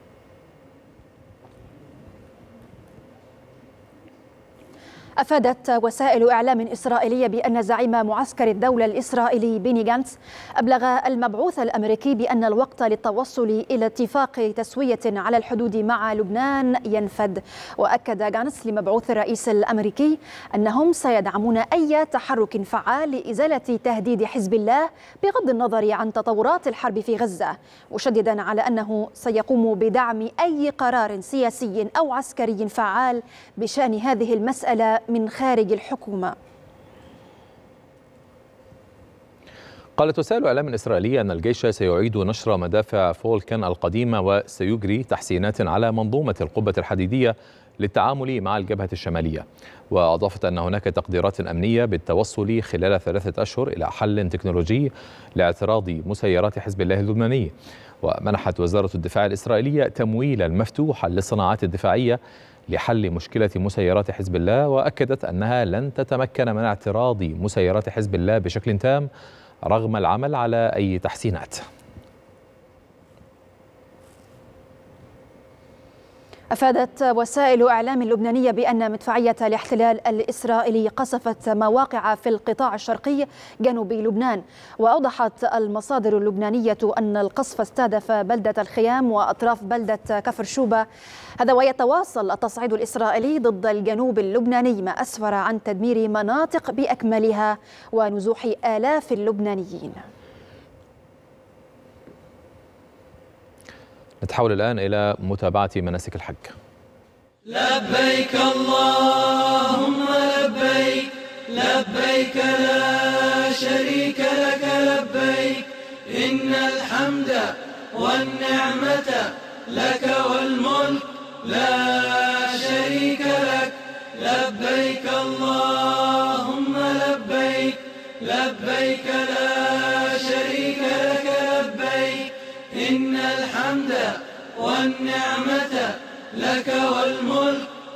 أفادت وسائل إعلام إسرائيلية بأن زعيم معسكر الدولة الإسرائيلي بيني جانتس أبلغ المبعوث الأمريكي بأن الوقت للتوصل إلى اتفاق تسوية على الحدود مع لبنان ينفد. وأكد جانتس لمبعوث الرئيس الأمريكي أنهم سيدعمون أي تحرك فعال لإزالة تهديد حزب الله بغض النظر عن تطورات الحرب في غزة، مشددا على أنه سيقوم بدعم أي قرار سياسي أو عسكري فعال بشأن هذه المسألة من خارج الحكومة. قالت وسائل إعلام إسرائيلية أن الجيش سيعيد نشر مدافع فولكن القديمة وسيجري تحسينات على منظومة القبة الحديدية للتعامل مع الجبهة الشمالية. وأضافت أن هناك تقديرات أمنية بالتوصل خلال 3 أشهر إلى حل تكنولوجي لاعتراض مسيرات حزب الله اللبناني. ومنحت وزارة الدفاع الإسرائيلية تمويلا مفتوحا للصناعات الدفاعية لحل مشكلة مسيرات حزب الله، وأكدت أنها لن تتمكن من اعتراض مسيرات حزب الله بشكل تام رغم العمل على أي تحسينات. أفادت وسائل إعلام لبنانية بأن مدفعية الاحتلال الإسرائيلي قصفت مواقع في القطاع الشرقي جنوب لبنان. وأوضحت المصادر اللبنانية أن القصف استهدف بلدة الخيام وأطراف بلدة كفر شوبة. هذا ويتواصل التصعيد الإسرائيلي ضد الجنوب اللبناني، ما أسفر عن تدمير مناطق بأكملها ونزوح آلاف اللبنانيين. نتحول الآن إلى متابعة مناسك الحج. لبيك اللهم لبيك، لبيك لا شريك لك لبيك، إن الحمد والنعمة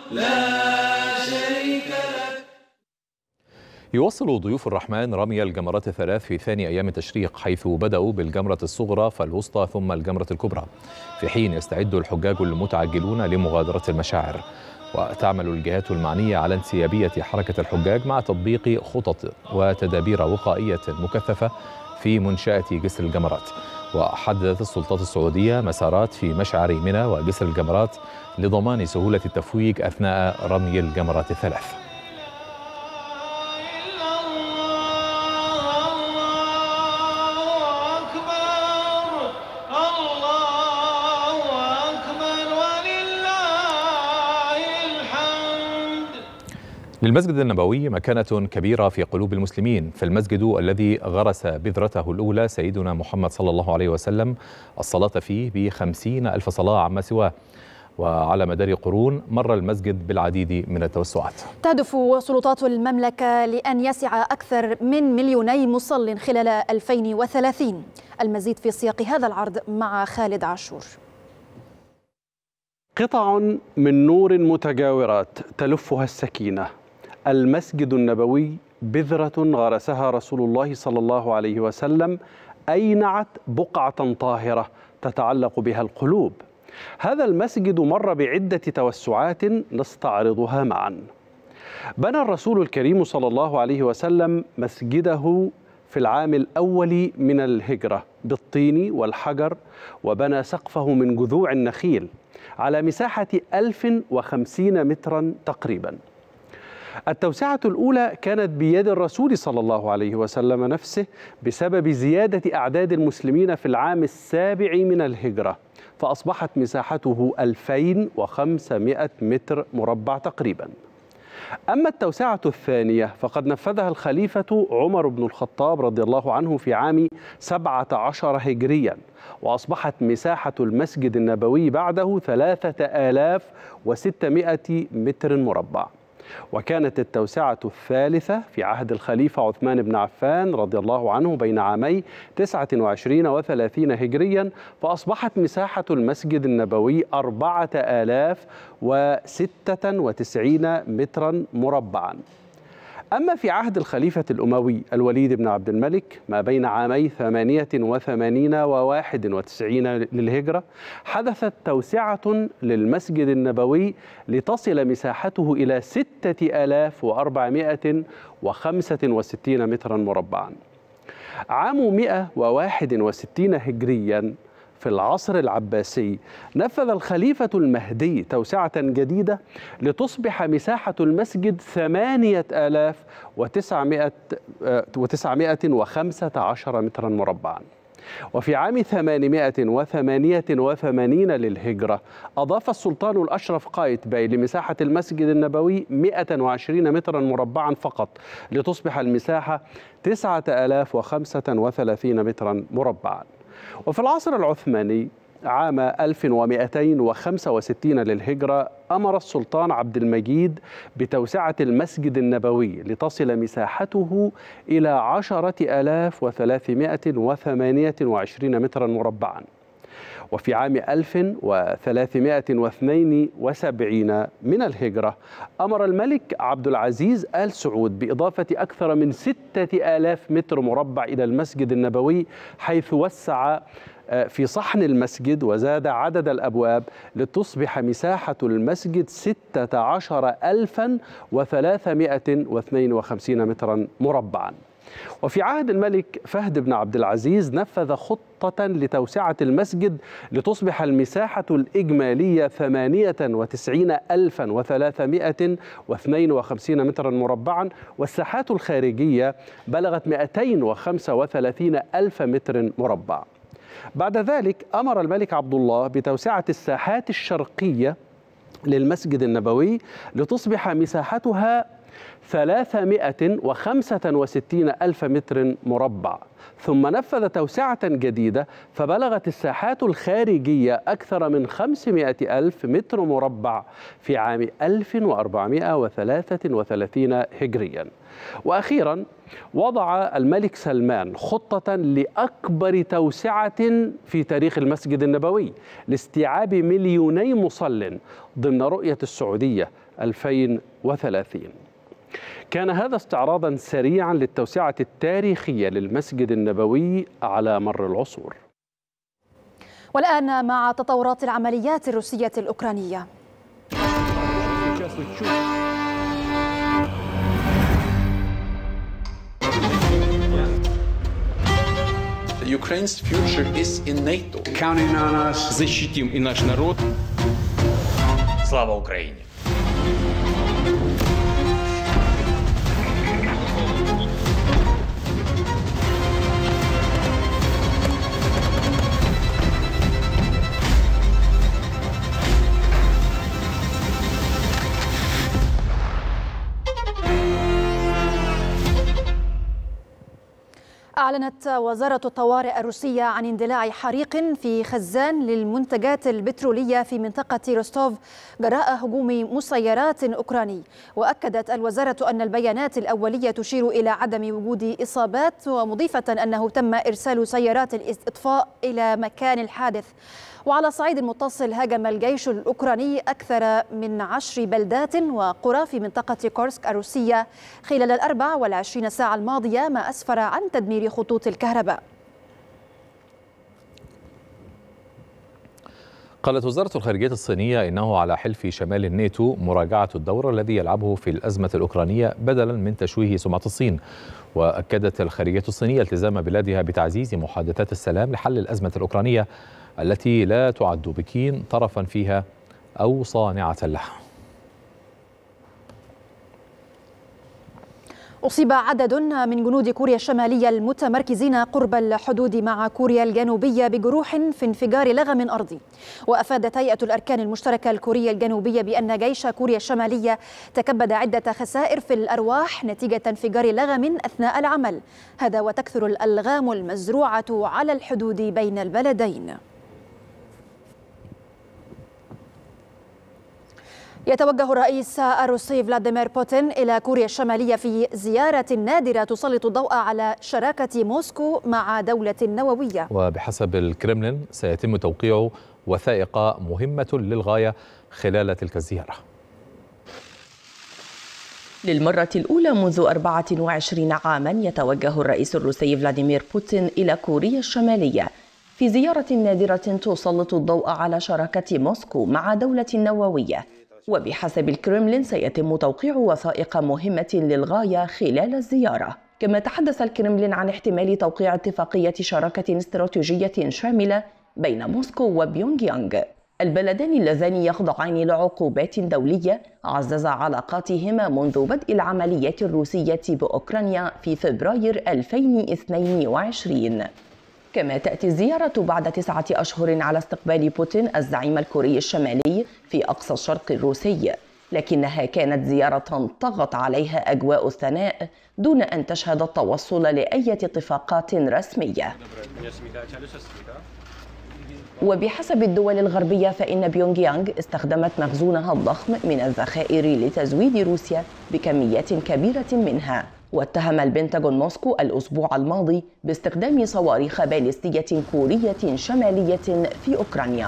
لا شريك لك. يواصل ضيوف الرحمن رمي الجمرات الثلاث في ثاني أيام التشريق، حيث بدأوا بالجمرة الصغرى فالوسطى ثم الجمرة الكبرى، في حين يستعد الحجاج المتعجلون لمغادرة المشاعر. وتعمل الجهات المعنية على انسيابية حركة الحجاج مع تطبيق خطط وتدابير وقائية مكثفة في منشأة جسر الجمرات. وحددت السلطات السعودية مسارات في مشعر منى وجسر الجمرات لضمان سهولة التفويج أثناء رمي الجمرات الثلاث. للمسجد النبوي مكانة كبيرة في قلوب المسلمين، فالمسجد الذي غرس بذرته الأولى سيدنا محمد صلى الله عليه وسلم الصلاة فيه ب50,000 صلاة عما سواه، وعلى مدار قرون مر المسجد بالعديد من التوسعات. تهدف سلطات المملكة لأن يسع أكثر من 2,000,000 مصل خلال 2030. المزيد في سياق هذا العرض مع خالد عاشور. قطع من نور متجاورات تلفها السكينة. المسجد النبوي بذرة غرسها رسول الله صلى الله عليه وسلم، أينعت بقعة طاهرة تتعلق بها القلوب. هذا المسجد مر بعدة توسعات نستعرضها معا. بنى الرسول الكريم صلى الله عليه وسلم مسجده في العام الأول من الهجرة بالطين والحجر، وبنى سقفه من جذوع النخيل على مساحة 1050 مترا تقريبا. التوسعة الأولى كانت بيد الرسول صلى الله عليه وسلم نفسه بسبب زيادة أعداد المسلمين في العام السابع من الهجرة، فأصبحت مساحته 2500 متر مربع تقريبا. أما التوسعة الثانية فقد نفذها الخليفة عمر بن الخطاب رضي الله عنه في عام 17 هجريا، وأصبحت مساحة المسجد النبوي بعده 3600 متر مربع. وكانت التوسعة الثالثة في عهد الخليفة عثمان بن عفان رضي الله عنه بين عامي 29 و30 هجريا، فأصبحت مساحة المسجد النبوي 4096 مترا مربعا. أما في عهد الخليفة الأموي الوليد بن عبد الملك ما بين عامي 88 و91 للهجرة، حدثت توسعة للمسجد النبوي لتصل مساحته إلى 6465 مترا مربعا. عام 161 هجريا في العصر العباسي نفذ الخليفة المهدي توسعة جديدة لتصبح مساحة المسجد 8915 مترا مربعا. وفي عام 888 للهجرة أضاف السلطان الأشرف قايتباي لمساحة المسجد النبوي 120 مترا مربعا فقط، لتصبح المساحة 9035 مترا مربعا. وفي العصر العثماني عام 1265 للهجرة أمر السلطان عبد المجيد بتوسعة المسجد النبوي لتصل مساحته إلى 10,328 مترا مربعا. وفي عام 1372 من الهجرة أمر الملك عبد العزيز آل سعود بإضافة أكثر من 6000 متر مربع إلى المسجد النبوي، حيث وسع في صحن المسجد وزاد عدد الأبواب لتصبح مساحة المسجد 16,352 مترا مربعا. وفي عهد الملك فهد بن عبد العزيز نفذ خطة لتوسعة المسجد لتصبح المساحة الإجمالية 98,352 مترا مربعا، والساحات الخارجية بلغت 235,000 متر مربع. بعد ذلك أمر الملك عبد الله بتوسعة الساحات الشرقية للمسجد النبوي لتصبح مساحتها 365,000 متر مربع، ثم نفذ توسعة جديدة فبلغت الساحات الخارجية أكثر من 500,000 متر مربع في عام 1433 هجريا. وأخيرا وضع الملك سلمان خطة لأكبر توسعة في تاريخ المسجد النبوي لاستيعاب 2,000,000 مصل ضمن رؤية السعودية 2030. كان هذا استعراضا سريعا للتوسعة التاريخية للمسجد النبوي على مر العصور. والآن مع تطورات العمليات الروسية الأوكرانية. Ukraine's future is in NATO. Counting on us. Защитим и наш народ. Слава Украине! أعلنت وزارة الطوارئ الروسية عن اندلاع حريق في خزان للمنتجات البترولية في منطقة روستوف جراء هجوم مسيرات أوكراني. وأكدت الوزارة أن البيانات الأولية تشير إلى عدم وجود إصابات، ومضيفة أنه تم إرسال سيارات الإطفاء إلى مكان الحادث. وعلى صعيد متصل، هاجم الجيش الأوكراني أكثر من 10 بلدات وقرى في منطقة كورسك الروسية خلال 24 ساعة الماضية، ما أسفر عن تدمير خطوط الكهرباء. قالت وزارة الخارجية الصينية إنه على حلف شمال الناتو مراجعة الدور الذي يلعبه في الأزمة الأوكرانية بدلا من تشويه سمعة الصين. وأكدت الخارجية الصينية التزام بلادها بتعزيز محادثات السلام لحل الأزمة الأوكرانية التي لا تعد بكين طرفا فيها أو صانعة لها. أصيب عدد من جنود كوريا الشمالية المتمركزين قرب الحدود مع كوريا الجنوبية بجروح في انفجار لغم أرضي. وأفادت هيئة الأركان المشتركة الكورية الجنوبية بأن جيش كوريا الشمالية تكبد عدة خسائر في الأرواح نتيجة انفجار لغم أثناء العمل هذا، وتكثر الألغام المزروعة على الحدود بين البلدين. يتوجه الرئيس الروسي فلاديمير بوتين إلى كوريا الشمالية في زيارة نادرة تسلط الضوء على شراكة موسكو مع دولة نووية. وبحسب الكرملين سيتم توقيع وثائق مهمة للغاية خلال تلك الزيارة. للمرة الأولى منذ 24 عاما يتوجه الرئيس الروسي فلاديمير بوتين إلى كوريا الشمالية في زيارة نادرة تسلط الضوء على شراكة موسكو مع دولة نووية. وبحسب الكرملين سيتم توقيع وثائق مهمة للغاية خلال الزيارة. كما تحدث الكرملين عن احتمال توقيع اتفاقية شراكة استراتيجية شاملة بين موسكو وبيونغ يانغ، البلدان اللذان يخضعان لعقوبات دولية عزز علاقاتهما منذ بدء العمليات الروسية بأوكرانيا في فبراير 2022. كما تأتي الزيارة بعد 9 أشهر على استقبال بوتين الزعيم الكوري الشمالي في أقصى الشرق الروسي، لكنها كانت زيارة طغت عليها أجواء الثناء دون أن تشهد التوصل لأي اتفاقات رسمية. وبحسب الدول الغربية فإن بيونغ يانغ استخدمت مخزونها الضخم من الذخائر لتزويد روسيا بكميات كبيرة منها. واتهم البنتاغون موسكو الأسبوع الماضي باستخدام صواريخ باليستية كورية شمالية في أوكرانيا.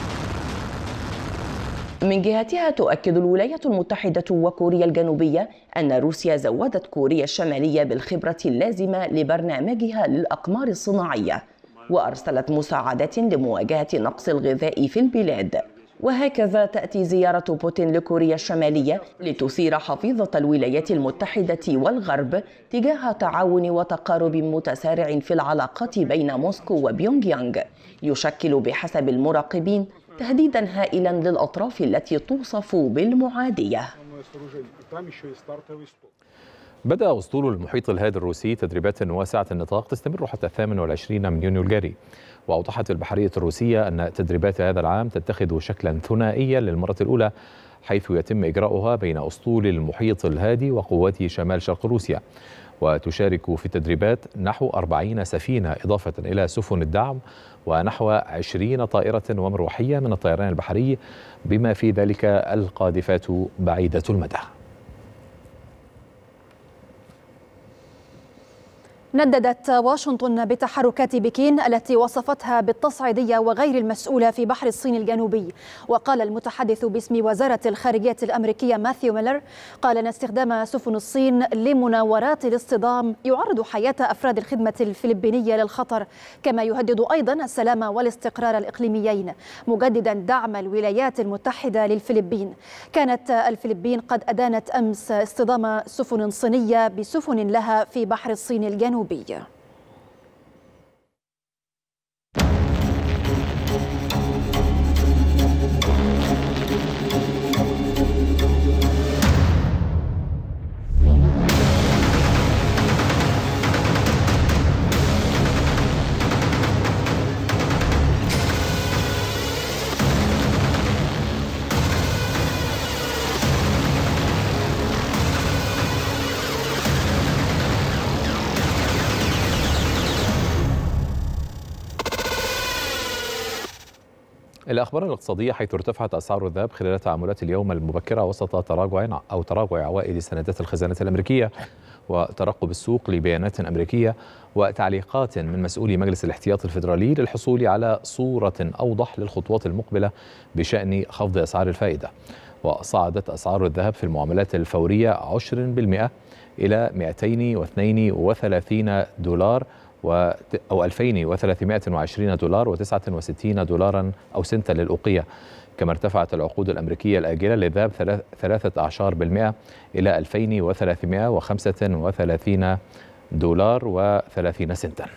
من جهتها تؤكد الولايات المتحدة وكوريا الجنوبية أن روسيا زودت كوريا الشمالية بالخبرة اللازمة لبرنامجها للأقمار الصناعية، وأرسلت مساعدات لمواجهة نقص الغذاء في البلاد. وهكذا تأتي زيارة بوتين لكوريا الشمالية لتثير حفيظة الولايات المتحدة والغرب تجاه تعاون وتقارب متسارع في العلاقات بين موسكو وبيونغ يانغ، يشكل بحسب المراقبين تهديدا هائلا للأطراف التي توصف بالمعادية. بدأ أسطول المحيط الهادي الروسي تدريبات واسعة النطاق تستمر حتى 28 من يونيو الجاري. وأوضحت البحرية الروسية أن تدريبات هذا العام تتخذ شكلا ثنائيا للمرة الأولى، حيث يتم إجراؤها بين أسطول المحيط الهادي وقوات شمال شرق روسيا. وتشارك في التدريبات نحو 40 سفينة إضافة إلى سفن الدعم ونحو 20 طائرة ومروحية من الطيران البحري، بما في ذلك القاذفات بعيدة المدى. نددت واشنطن بتحركات بكين التي وصفتها بالتصعيدية وغير المسؤولة في بحر الصين الجنوبي. وقال المتحدث باسم وزارة الخارجية الأمريكية ماثيو ميلر قال أن استخدام سفن الصين لمناورات الاصطدام يعرض حياة أفراد الخدمة الفلبينية للخطر، كما يهدد أيضا السلام والاستقرار الإقليميين، مجددا دعم الولايات المتحدة للفلبين. كانت الفلبين قد أدانت أمس اصطدام سفن صينية بسفن لها في بحر الصين الجنوبي. الأخبار الاقتصادية، حيث ارتفعت أسعار الذهب خلال تعاملات اليوم المبكرة وسط تراجع عوائد سندات الخزانة الأمريكية وترقب السوق لبيانات أمريكية وتعليقات من مسؤولي مجلس الاحتياط الفيدرالي للحصول على صورة أوضح للخطوات المقبلة بشأن خفض أسعار الفائدة. وصعدت أسعار الذهب في المعاملات الفورية 10% إلى 232 دولار أو 2320 دولار و69 دولارا أو سنتا للأوقية. كما ارتفعت العقود الأمريكية الآجلة للذهب 13% إلى 2335 دولار و30 سنتا.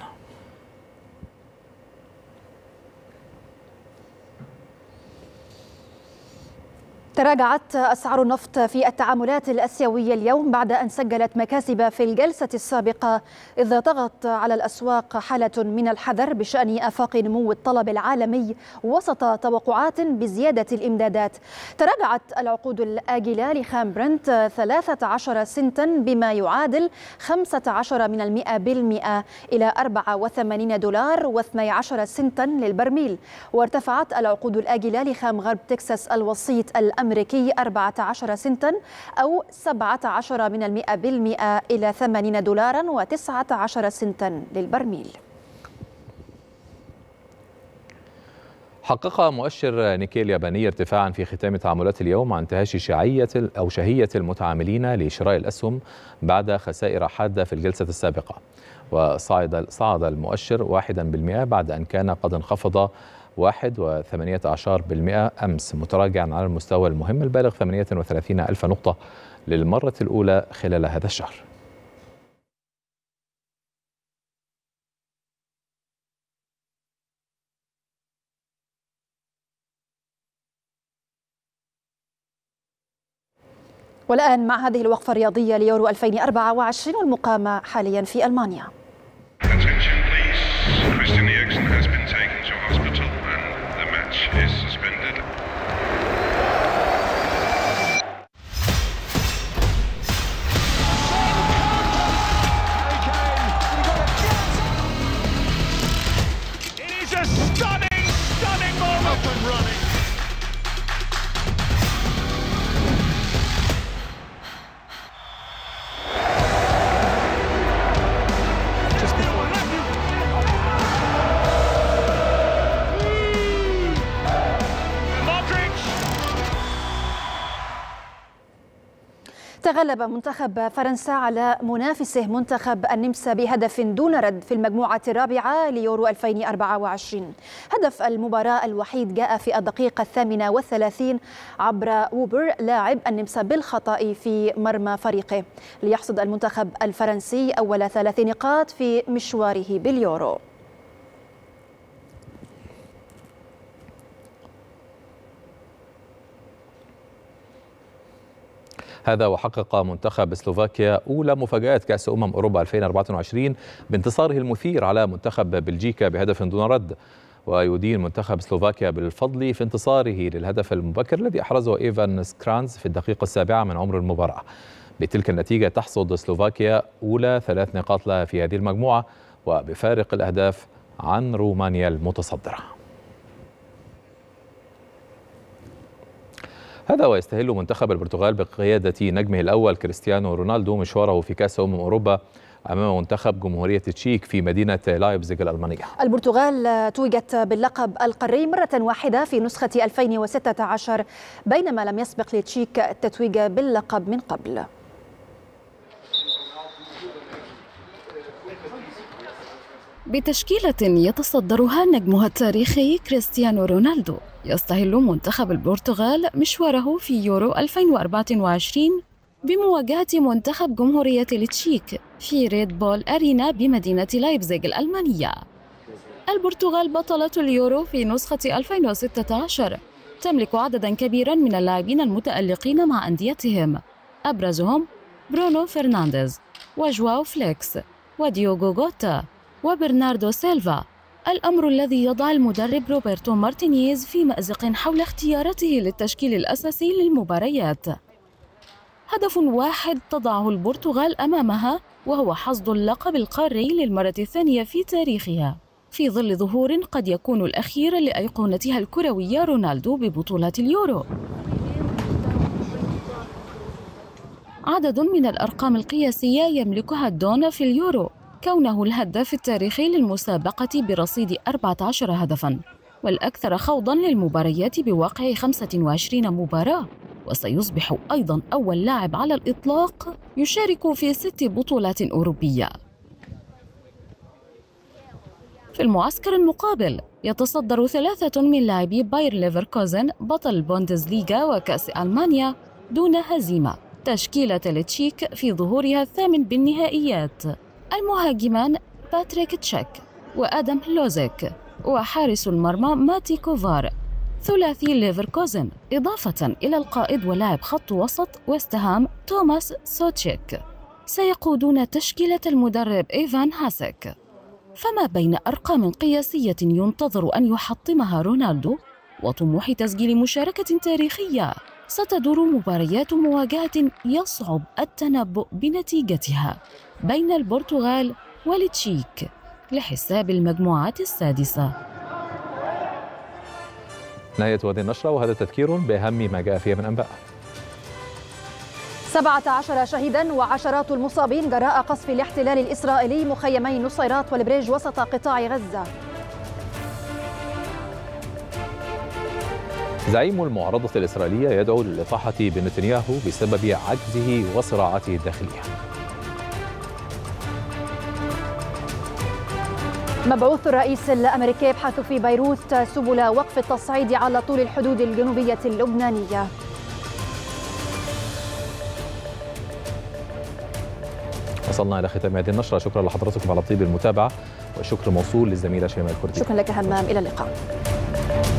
تراجعت أسعار النفط في التعاملات الآسيوية اليوم بعد أن سجلت مكاسب في الجلسة السابقة، إذ طغت على الأسواق حالة من الحذر بشأن آفاق نمو الطلب العالمي وسط توقعات بزيادة الإمدادات. تراجعت العقود الآجلة لخام برنت 13 سنتا بما يعادل 15% إلى 84 دولار و12 سنتا للبرميل. وارتفعت العقود الآجلة لخام غرب تكساس الوسيط الأمريكي 14 سنتا أو 17% إلى 80 دولارا و19 سنتا للبرميل. حقق مؤشر نيكي الياباني ارتفاعا في ختام تعاملات اليوم عن انتهاش شهية المتعاملين لشراء الأسهم بعد خسائر حادة في الجلسة السابقة. وصعد المؤشر 1% بعد أن كان قد انخفض 1.18% أمس، متراجعا على المستوى المهم البالغ 38 ألف نقطة للمرة الأولى خلال هذا الشهر. والآن مع هذه الوقفة الرياضية ليورو 2024 والمقامة حاليا في ألمانيا. تغلب منتخب فرنسا على منافسه منتخب النمسا بهدف دون رد في المجموعة الرابعة ليورو 2024. هدف المباراة الوحيد جاء في الدقيقة 38 عبر ووبر لاعب النمسا بالخطأ في مرمى فريقه، ليحصد المنتخب الفرنسي أول 3 نقاط في مشواره باليورو. هذا وحقق منتخب سلوفاكيا أولى مفاجآت كأس أوروبا 2024 بانتصاره المثير على منتخب بلجيكا بهدف دون رد. ويدين منتخب سلوفاكيا بالفضل في انتصاره للهدف المبكر الذي أحرزه إيفان سكرانز في الدقيقة 7 من عمر المباراة. بتلك النتيجة تحصد سلوفاكيا أولى 3 نقاط لها في هذه المجموعة وبفارق الأهداف عن رومانيا المتصدرة. هذا ويستهل منتخب البرتغال بقيادة نجمه الأول كريستيانو رونالدو مشواره في كأس أوروبا أمام منتخب جمهورية التشيك في مدينة لايبزيغ الألمانية. البرتغال توجت باللقب القاري مرة واحدة في نسخة 2016 بينما لم يسبق للتشيك التتويج باللقب من قبل. بتشكيلة يتصدرها نجمها التاريخي كريستيانو رونالدو، يستهل منتخب البرتغال مشواره في يورو 2024 بمواجهة منتخب جمهورية التشيك في ريد بول أرينا بمدينة لايبزيغ الألمانية. البرتغال بطلة اليورو في نسخة 2016 تملك عدداً كبيراً من اللاعبين المتألقين مع أنديتهم، أبرزهم برونو فرنانديز وجواو فليكس وديوغو غوتا وبرناردو سيلفا، الأمر الذي يضع المدرب روبرتو مارتينيز في مأزق حول اختيارته للتشكيل الأساسي للمباريات. هدف واحد تضعه البرتغال أمامها وهو حصد اللقب القاري للمرة الثانية في تاريخها، في ظل ظهور قد يكون الأخير لأيقونتها الكروية رونالدو ببطولة اليورو. عدد من الأرقام القياسية يملكها دون في اليورو، كونه الهداف التاريخي للمسابقة برصيد 14 هدفاً، والأكثر خوضاً للمباريات بواقع 25 مباراة، وسيصبح أيضاً أول لاعب على الإطلاق يشارك في 6 بطولات أوروبية. في المعسكر المقابل يتصدر 3 من لاعبي باير ليفركوزن بطل البوندسليغا وكأس ألمانيا دون هزيمة تشكيلة التشيك في ظهورها الثامن بالنهائيات، المهاجمان باتريك تشيك وآدم لوزيك وحارس المرمى ماتي كوفار ثلاثي ليفركوزن، إضافة إلى القائد ولاعب خط وسط ويست هام توماس سوتشيك. سيقودون تشكيلة المدرب إيفان هاسك. فما بين أرقام قياسية ينتظر أن يحطمها رونالدو وطموح تسجيل مشاركة تاريخية، ستدور مباريات مواجهة يصعب التنبؤ بنتيجتها بين البرتغال والتشيك لحساب المجموعات السادسة. نهاية هذه النشرة وهذا تذكير بأهم ما جاء فيها من أنباء. 17 شهيدا وعشرات المصابين جراء قصف الاحتلال الإسرائيلي مخيمي نصيرات والبريج وسط قطاع غزة. زعيم المعارضة الإسرائيلية يدعو للإطاحة بنتنياهو بسبب عجزه وصراعاته الداخلية. مبعوث الرئيس الأمريكي يبحث في بيروت سبل وقف التصعيد على طول الحدود الجنوبية اللبنانية. وصلنا إلى ختام هذه النشرة، شكرا لحضراتكم على طيب المتابعة، والشكر موصول للزميلة شيماء الكردي. شكرا لك همام، إلى اللقاء.